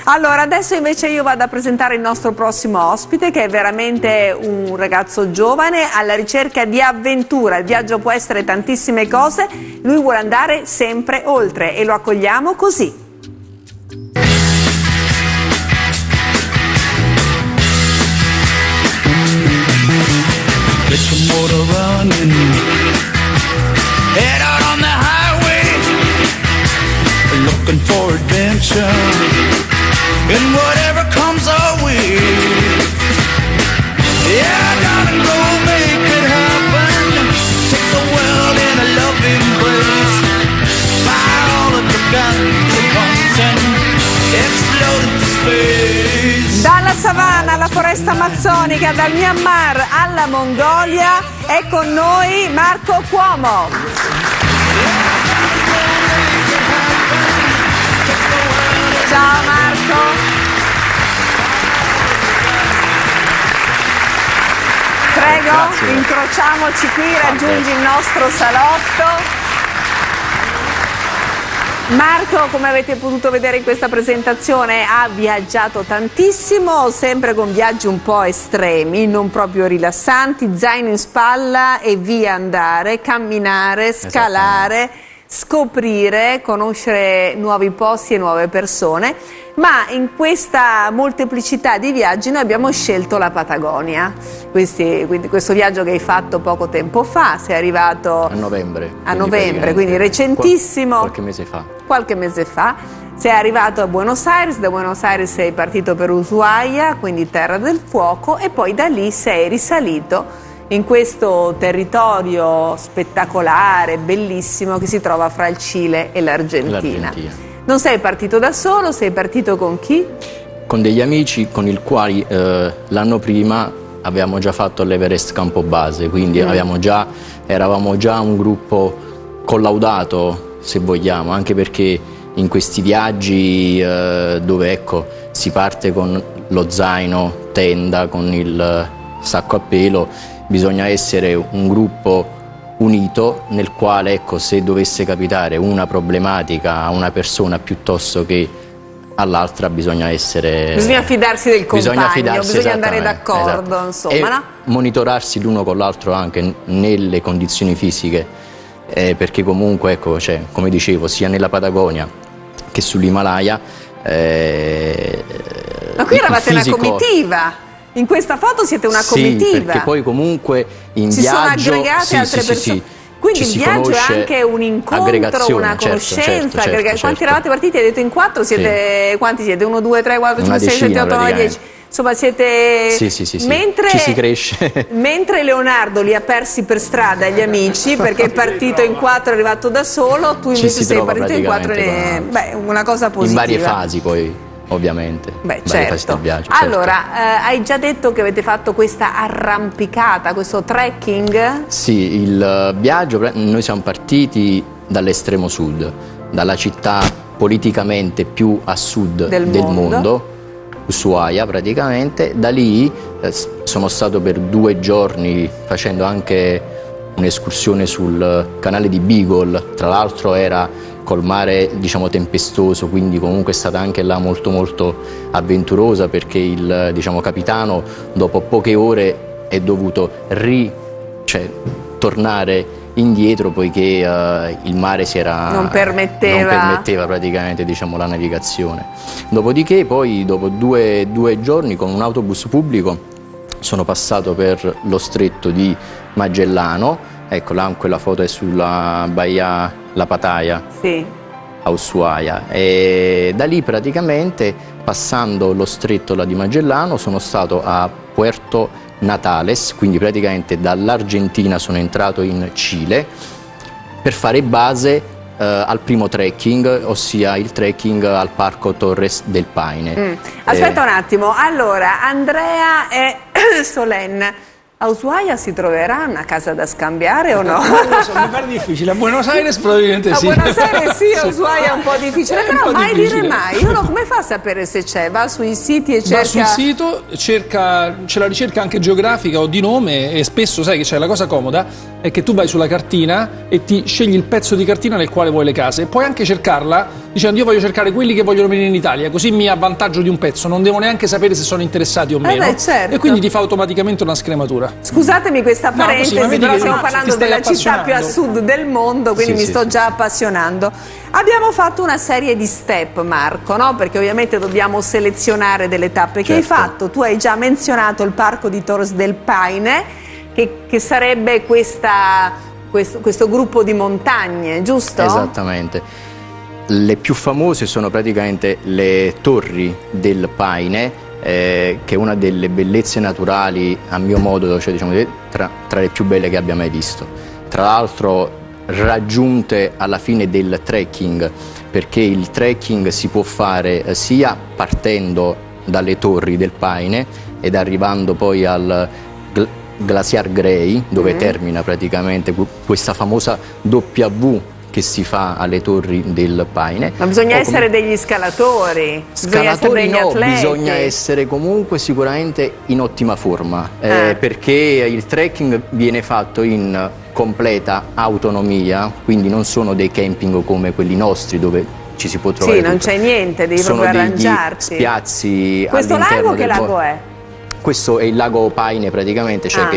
Allora, adesso invece io vado a presentare il nostro prossimo ospite, che è veramente un ragazzo giovane alla ricerca di avventura. Il viaggio può essere tantissime cose, lui vuole andare sempre oltre e lo accogliamo così. Get some motor running, head out on the highway, looking for adventure, and whatever comes our way. Yeah, darling, go make it happen, take the world in a loving embrace, fire all of the guns at once and explode into space. Dalla savana alla foresta amazzonica, dal Myanmar alla Mongolia, è con noi Marco Cuomo. Ciao Marco. Prego, grazie. incrociamoci qui, raggiungi il nostro salotto. Marco, come avete potuto vedere in questa presentazione, ha viaggiato tantissimo, sempre con viaggi un po' estremi, non proprio rilassanti, zaino in spalla e via andare, camminare, scalare, scoprire, conoscere nuovi posti e nuove persone, ma in questa molteplicità di viaggi noi abbiamo scelto la Patagonia. Quindi questo viaggio che hai fatto poco tempo fa, sei arrivato a novembre. A novembre, quindi recentissimo. Qualche mese fa. Qualche mese fa. Sei arrivato a Buenos Aires, da Buenos Aires sei partito per Ushuaia, quindi Terra del Fuoco, e poi da lì sei risalito in questo territorio spettacolare, bellissimo, che si trova fra il Cile e l'Argentina. Non sei partito da solo, sei partito con chi? Con degli amici con i quali l'anno prima avevamo già fatto l'Everest Campobase, quindi eravamo già un gruppo collaudato, se vogliamo, anche perché in questi viaggi dove si parte con lo zaino, tenda, con il sacco a pelo, bisogna essere un gruppo unito nel quale, se dovesse capitare una problematica a una persona piuttosto che all'altra, bisogna fidarsi del compagno, bisogna andare d'accordo, esatto. Insomma, e no? monitorarsi l'uno con l'altro anche nelle condizioni fisiche, perché comunque, come dicevo, sia nella Patagonia che sull'Himalaya. Ma qui eravate una comitiva. In questa foto siete una comitiva. Sì, perché poi comunque in si viaggio sono aggregate altre persone. Sì. Quindi il viaggio è anche un incontro, una conoscenza. Certo. Quanti eravate partiti? Hai detto in 4? Siete, quanti siete? 1, 2, 3, 4, 5, 6, 7, 8, 9, 10. Insomma, siete... Sì. Mentre, ci si cresce. Mentre Leonardo li ha persi per strada gli amici, perché è partito in 4 e è arrivato da solo, tu invece sei partito in 4 una cosa positiva. In varie fasi poi. Ovviamente. Certo. Viaggio, allora, hai già detto che avete fatto questa arrampicata, questo trekking? Sì, il viaggio, noi siamo partiti dall'estremo sud, dalla città politicamente più a sud del mondo, Ushuaia praticamente. Da lì sono stato per 2 giorni facendo anche un'escursione sul canale di Beagle, tra l'altro era col mare tempestoso, quindi comunque è stata anche là molto avventurosa, perché il capitano dopo poche ore è dovuto tornare indietro, poiché il mare non permetteva praticamente la navigazione. Dopodiché poi dopo due giorni con un autobus pubblico sono passato per lo stretto di Magellano. Ecco, là quella foto è sulla Baia La Pattaya, a Ushuaia, e da lì praticamente, passando lo stretto di Magellano, sono stato a Puerto Natales, quindi praticamente dall'Argentina sono entrato in Cile per fare base al primo trekking, ossia il trekking al Parco Torres del Paine. Aspetta un attimo, allora Andrea e Solène, A Ushuaia si troverà una casa da scambiare o no? Non lo so, mi pare difficile. A Buenos Aires probabilmente sì. A Buenos Aires sì, a Ushuaia è un po' difficile, però mai dire mai. Uno come fa a sapere se c'è? Va sui siti e cerca... Va sul sito, c'è la ricerca anche geografica o di nome, e spesso sai che c'è la cosa comoda, è che tu vai sulla cartina e ti scegli il pezzo di cartina nel quale vuoi le case. Puoi anche cercarla dicendo io voglio cercare quelli che vogliono venire in Italia, così mi avvantaggio di un pezzo, non devo neanche sapere se sono interessati o meno. Certo. E quindi ti fa automaticamente una scrematura. Scusatemi questa parentesi, però stiamo parlando della città più a sud del mondo, quindi mi sto già appassionando. Abbiamo fatto una serie di step, Marco, no? Perché ovviamente dobbiamo selezionare delle tappe che hai fatto. Tu hai già menzionato il parco di Torres del Paine, che sarebbe questo gruppo di montagne, giusto? Esattamente. Le più famose sono praticamente le torri del Paine, che è una delle bellezze naturali, a mio modo, cioè, diciamo, tra le più belle che abbia mai visto. Tra l'altro raggiunte alla fine del trekking, perché il trekking si può fare sia partendo dalle torri del Paine ed arrivando poi al Glaciar Grey, dove termina praticamente questa famosa W che si fa alle torri del Paine. Ma bisogna essere degli scalatori, scalatori bisogna essere degli atleti. Bisogna essere comunque sicuramente in ottima forma, perché il trekking viene fatto in completa autonomia, quindi non sono dei camping come quelli nostri dove ci si può trovare non c'è niente, devi proprio arrangiarti. Spiazzi. Questo lago che lago è? Questo è il lago Paine praticamente, cioè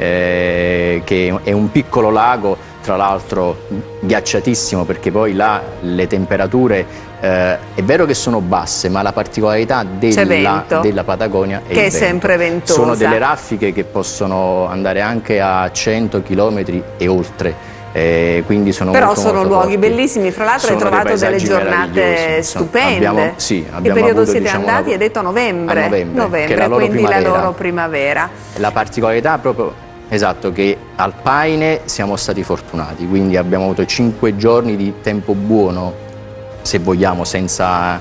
che è un piccolo lago, tra l'altro ghiacciatissimo, perché poi là le temperature è vero che sono basse, ma la particolarità della Patagonia è che il è sempre ventosa. Sono delle raffiche che possono andare anche a 100 km e oltre. Quindi sono però molto, sono molto luoghi forti. bellissimi, fra l'altro hai trovato delle giornate stupende. Abbiamo che periodo avuto, siete andati? Hai detto a novembre, che è la loro quindi primavera. la loro primavera. La particolarità proprio che al Paine siamo stati fortunati, quindi abbiamo avuto 5 giorni di tempo buono, se vogliamo, senza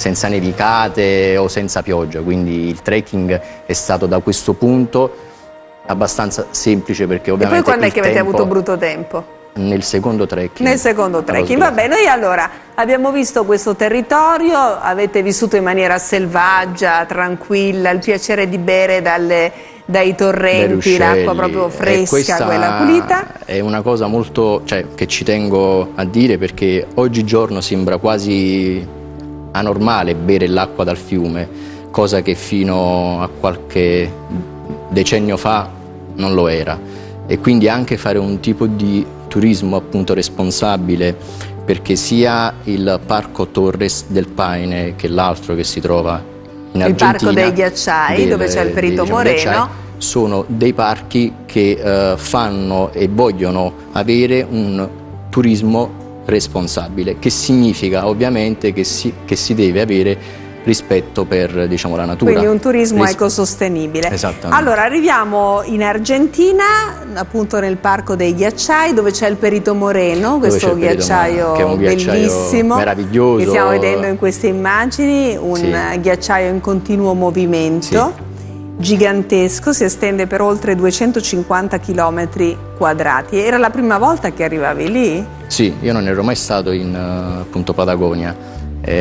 nevicate o senza pioggia, quindi il trekking è stato da questo punto abbastanza semplice, perché ovviamente. E poi quando è che avete avuto brutto tempo? Nel secondo trekking. Nel secondo trekking, vabbè, noi allora abbiamo visto questo territorio, avete vissuto in maniera selvaggia, tranquilla, il piacere di bere dai torrenti, l'acqua proprio fresca, quella pulita. È una cosa molto, che ci tengo a dire, perché oggigiorno sembra quasi anormale bere l'acqua dal fiume, cosa che fino a qualche decennio fa non lo era, e quindi anche fare un tipo di turismo appunto responsabile, perché sia il parco Torres del Paine che l'altro che si trova in Argentina, il parco dei ghiacciai, dove c'è il Perito Moreno, sono dei parchi che fanno e vogliono avere un turismo responsabile, che significa ovviamente che si deve avere rispetto per, diciamo, la natura. Quindi un turismo ecosostenibile. Esattamente. Allora arriviamo in Argentina, appunto nel parco dei ghiacciai, dove c'è il Perito Moreno, questo ghiacciaio, che è un bellissimo, meraviglioso, che stiamo vedendo in queste immagini, un ghiacciaio in continuo movimento, gigantesco, si estende per oltre 250 km quadrati. Era la prima volta che arrivavi lì? Sì, io non ero mai stato in appunto Patagonia.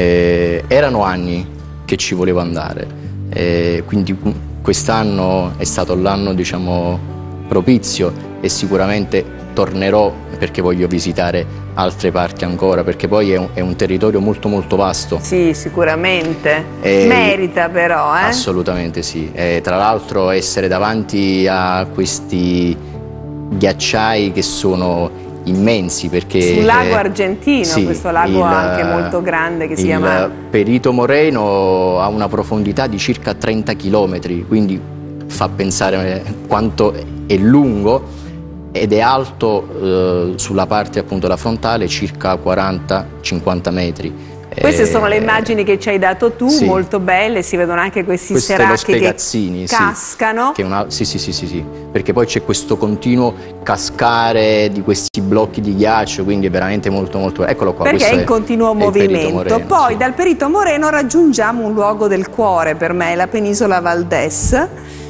Erano anni che ci volevo andare, quindi quest'anno è stato l'anno, diciamo, propizio, e sicuramente tornerò, perché voglio visitare altre parti ancora, perché poi è un territorio molto molto vasto. Sì, sicuramente, merita però. Assolutamente sì, tra l'altro essere davanti a questi ghiacciai che sono immensi, perché sul lago argentino, questo lago anche molto grande che si chiama il Perito Moreno, ha una profondità di circa 30 km, quindi fa pensare quanto è lungo, ed è alto sulla parte appunto la frontale circa 40-50 metri. Queste sono le immagini che ci hai dato tu, molto belle, si vedono anche questi seracchi che cascano. Sì, perché poi c'è questo continuo cascare di questi blocchi di ghiaccio, quindi è veramente molto molto. Eccolo qua. Perché è in continuo movimento. Moreno, poi dal Perito Moreno raggiungiamo un luogo del cuore per me, la penisola Valdés,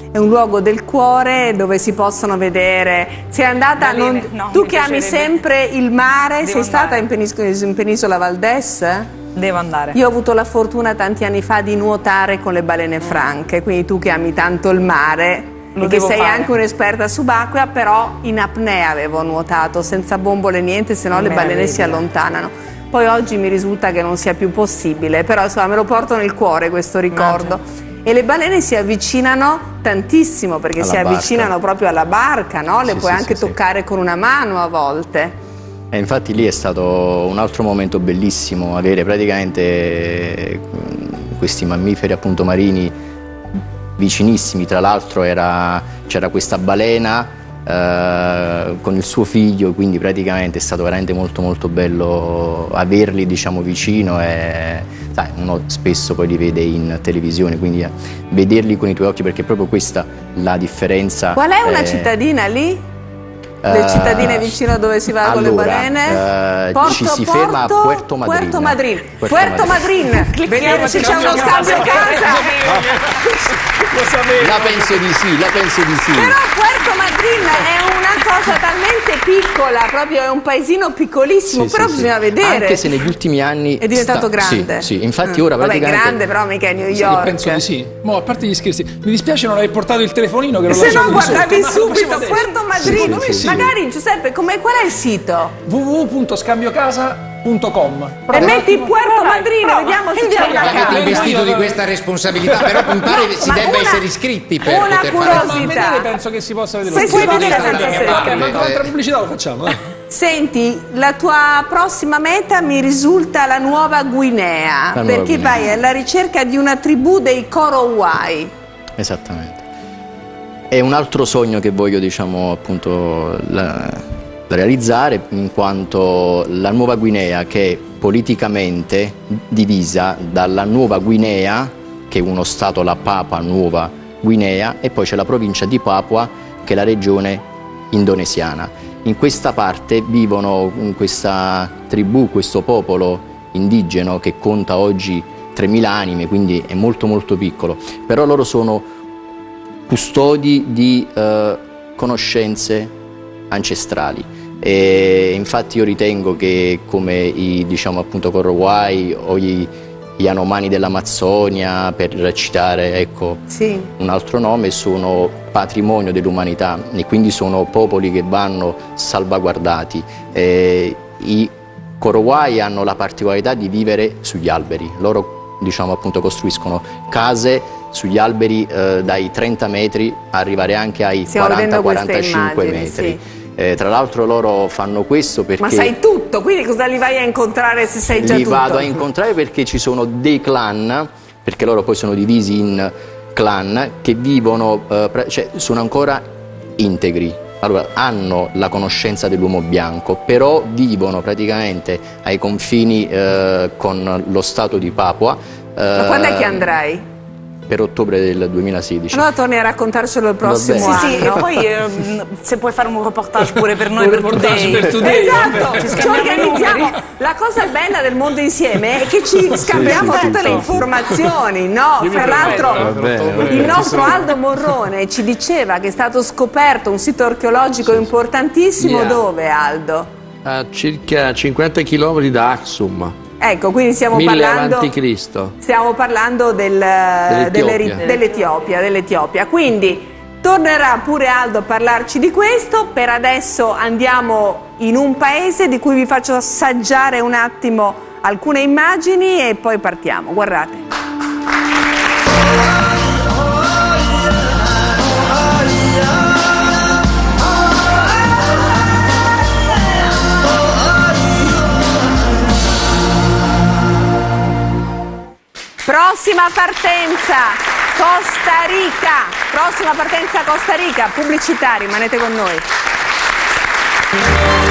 è un luogo del cuore dove si possono vedere. Sei andata, tu che ami sempre il mare, sei stata in Penisola Valdés? Devo andare. Io ho avuto la fortuna tanti anni fa di nuotare con le balene franche, quindi tu che ami tanto il mare e che sei anche un'esperta subacquea, però in apnea avevo nuotato, senza bombole niente, se no le balene si allontanano. Poi oggi mi risulta che non sia più possibile, però insomma me lo porto nel cuore questo ricordo. E le balene si avvicinano tantissimo perché si avvicinano proprio alla barca, no? Le puoi anche toccare con una mano a volte. E infatti lì è stato un altro momento bellissimo, avere praticamente questi mammiferi appunto marini vicinissimi. Tra l'altro c'era questa balena con il suo figlio, quindi praticamente è stato veramente molto molto bello averli, diciamo, vicino. E sai, uno spesso poi li vede in televisione, quindi vederli con i tuoi occhi, perché è proprio questa la differenza. Qual è una cittadina lì? Le cittadine vicino dove si va con le balene? Ci si ferma a Puerto Madryn. Puerto Madryn. Vediamo se c'è uno scambio a casa. La penso di sì. Però Puerto Madryn è una cosa talmente piccola, proprio è un paesino piccolissimo, però bisogna vedere. Anche se negli ultimi anni è diventato grande. Sì, infatti ora praticamente... Vabbè, grande però mica è New York. Penso di sì. A parte gli scherzi, mi dispiace non aver portato il telefonino, che lo se no guardavi subito Puerto Madryn. Magari Giuseppe, qual è il sito? www.scambiocasa.com e metti Puerto Madryn, vediamo se c'è una casa. Avete investito di questa responsabilità, però mi pare che si debba essere iscritti per poter fare. Penso che si possa vedere. Se puoi vedere senza essere iscritti. Ma un'altra pubblicità lo facciamo. Senti, la tua prossima meta mi risulta la Nuova Guinea, perché vai alla ricerca di una tribù dei Korowai. Esattamente. È un altro sogno che voglio, diciamo, appunto realizzare, in quanto la Nuova Guinea, che è politicamente divisa dalla Nuova Guinea, che è uno stato, la Papua Nuova Guinea, e poi c'è la provincia di Papua, che è la regione indonesiana. In questa parte vivono questa tribù, questo popolo indigeno che conta oggi 3.000 anime, quindi è molto molto piccolo, però loro sono custodi di conoscenze ancestrali. E infatti io ritengo che come i, diciamo, appunto Korowai o gli Yanomami dell'Amazzonia, per citare, ecco, un altro nome, sono patrimonio dell'umanità e quindi sono popoli che vanno salvaguardati. I Korowai hanno la particolarità di vivere sugli alberi. Loro, diciamo, appunto, costruiscono case sugli alberi dai 30 metri arrivare anche ai 40-45 metri. Tra l'altro loro fanno questo perché... Ma sai tutto, quindi cosa li vai a incontrare se sai già tutto? Li vado a incontrare perché ci sono dei clan, perché loro poi sono divisi in clan, che vivono, cioè sono ancora integri. Allora, hanno la conoscenza dell'uomo bianco, però vivono praticamente ai confini con lo stato di Papua. Ma quando è che andrai? Per ottobre del 2016. Allora torni a raccontarcelo il prossimo anno. Sì, e poi se puoi fare un reportage pure per noi, per Today. Esatto, ci organizziamo. La cosa bella del mondo insieme è che ci scambiamo tutte le informazioni, no? Tra l'altro il nostro Aldo Morrone ci diceva che è stato scoperto un sito archeologico importantissimo. Dove, Aldo? A circa 50 km da Aksum. Ecco, quindi stiamo parlando dell'Etiopia. Quindi tornerà pure Aldo a parlarci di questo. Per adesso andiamo in un paese di cui vi faccio assaggiare un attimo alcune immagini e poi partiamo. Guardate. Prossima partenza, Costa Rica. Prossima partenza, Costa Rica. Pubblicità, rimanete con noi.